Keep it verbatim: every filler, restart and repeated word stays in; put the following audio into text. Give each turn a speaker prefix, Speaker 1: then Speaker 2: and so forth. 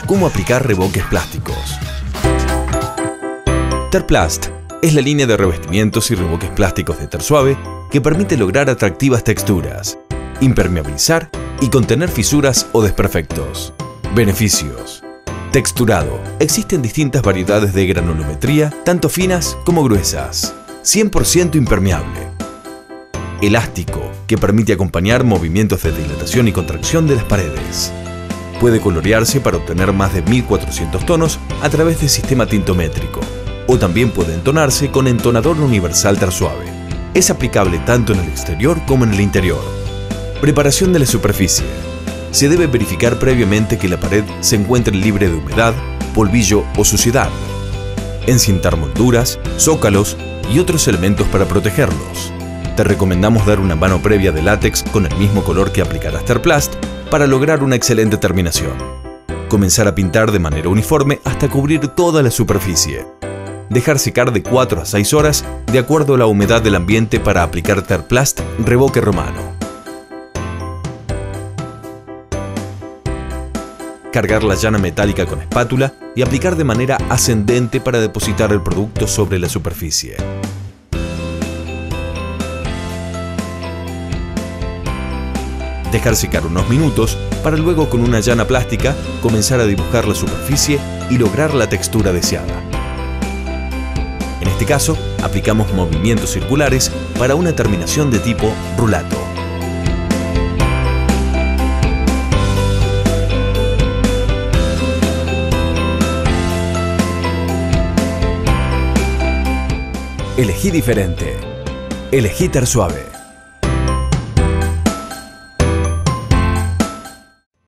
Speaker 1: cómo aplicar revoques plásticos. Terplast es la línea de revestimientos y revoques plásticos de Tersuave que permite lograr atractivas texturas, impermeabilizar y contener fisuras o desperfectos. Beneficios: texturado. Existen distintas variedades de granulometría, tanto finas como gruesas. cien por ciento impermeable. Elástico, que permite acompañar movimientos de dilatación y contracción de las paredes. Puede colorearse para obtener más de mil cuatrocientos tonos a través del sistema tintométrico, o también puede entonarse con entonador universal Tersuave. Es aplicable tanto en el exterior como en el interior. Preparación de la superficie. Se debe verificar previamente que la pared se encuentre libre de humedad, polvillo o suciedad. Encintar molduras, zócalos y otros elementos para protegerlos. Te recomendamos dar una mano previa de látex con el mismo color que aplicarás Terplast para lograr una excelente terminación. Comenzar a pintar de manera uniforme hasta cubrir toda la superficie. Dejar secar de cuatro a seis horas de acuerdo a la humedad del ambiente para aplicar Terplast revoque romano. Cargar la llana metálica con espátula y aplicar de manera ascendente para depositar el producto sobre la superficie. Dejar secar unos minutos para luego con una llana plástica comenzar a dibujar la superficie y lograr la textura deseada. En este caso, aplicamos movimientos circulares para una terminación de tipo rulato. Elegí diferente. Elegí Tersuave.